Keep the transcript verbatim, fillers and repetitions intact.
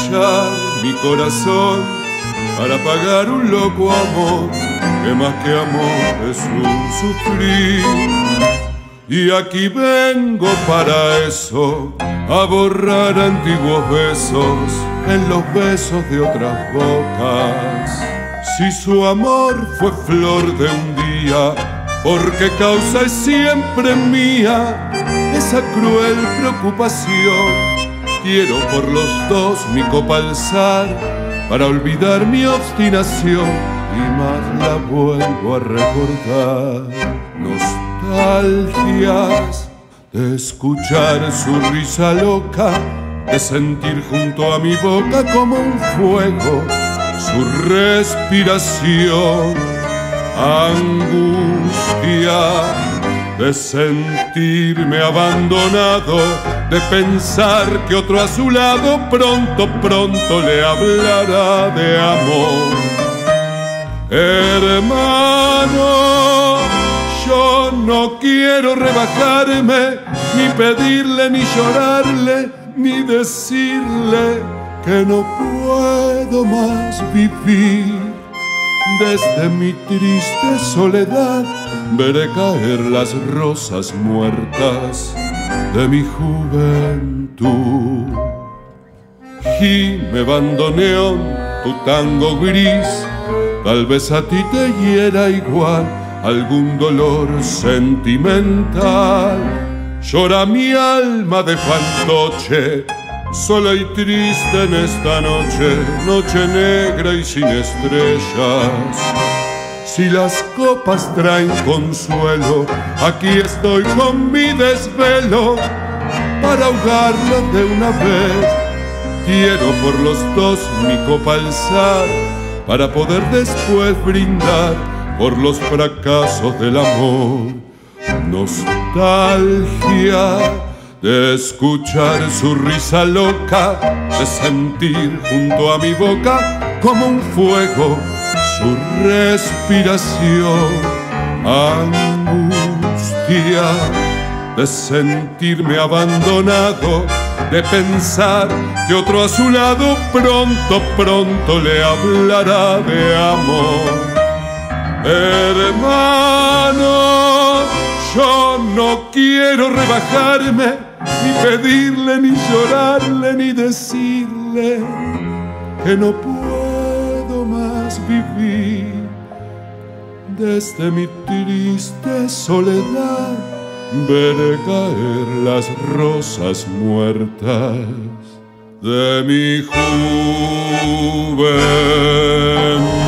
callar mi corazón para pagar un loco amor que más que amor es un sufrir. Y aquí vengo para eso, a borrar antiguos besos en los besos de otras bocas. Si su amor fue flor de un día, porque causa es siempre mía esa cruel preocupación. Quiero por los dos mi copa alzar para olvidar mi obstinación y más la vuelvo a recordar. Nostalgias de escuchar su risa loca, de sentir junto a mi boca como un fuego su respiración. Angustia de sentirme abandonado, de pensar que otro a su lado pronto, pronto le hablará de amor. Hermano, yo no quiero rebajarme, ni pedirle, ni llorarle, ni decirle que no puedo más vivir. Desde mi triste soledad veré caer las rosas muertas de mi juventud. Gime bandoneón, tu tango gris, tal vez a ti te hiera igual algún dolor sentimental. Llora mi alma de fantoche, sola y triste en esta noche, noche negra y sin estrellas. Si las copas traen consuelo, aquí estoy con mi desvelo para ahogarlo de una vez. Quiero por los dos mi copa alzar para poder después brindar por los fracasos del amor. Nostalgia de escuchar su risa loca, de sentir junto a mi boca como un fuego su respiración. Angustia de sentirme abandonado, de pensar que otro a su lado pronto, pronto le hablará de amor. Hermano, yo no quiero rebajarme, ni pedirle, ni llorarle, ni decirle que no puedo más vivir. Desde mi triste soledad veré caer las rosas muertas de mi juventud.